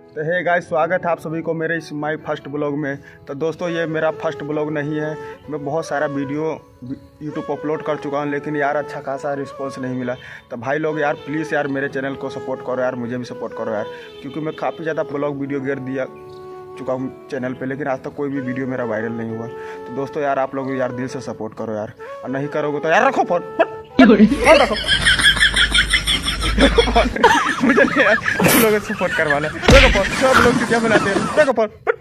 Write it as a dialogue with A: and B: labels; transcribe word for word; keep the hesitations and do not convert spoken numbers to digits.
A: तो hey guys, स्वागत है आप सभी को मेरे इस माई फर्स्ट ब्लॉग में। तो दोस्तों, ये मेरा फर्स्ट ब्लॉग नहीं है। मैं बहुत सारा वीडियो यूट्यूब पर अपलोड कर चुका हूँ, लेकिन यार अच्छा खासा रिस्पॉन्स नहीं मिला। तो भाई लोग यार प्लीज़ यार मेरे चैनल को सपोर्ट करो यार, मुझे भी सपोर्ट करो यार, क्योंकि मैं काफ़ी ज़्यादा ब्लॉग वीडियो गिर दिया चुका हूँ चैनल पे, लेकिन आज तक कोई भी वीडियो मेरा वायरल नहीं हुआ। तो दोस्तों यार आप लोग यार दिल से सपोर्ट करो यार, और नहीं करोगे तो यार रखो फोन, रखो मुझे नहीं यार, तुम लोग सपोर्ट करवाना। देखो फोन, सब लोग क्या बनाते हैं, देखो फोन।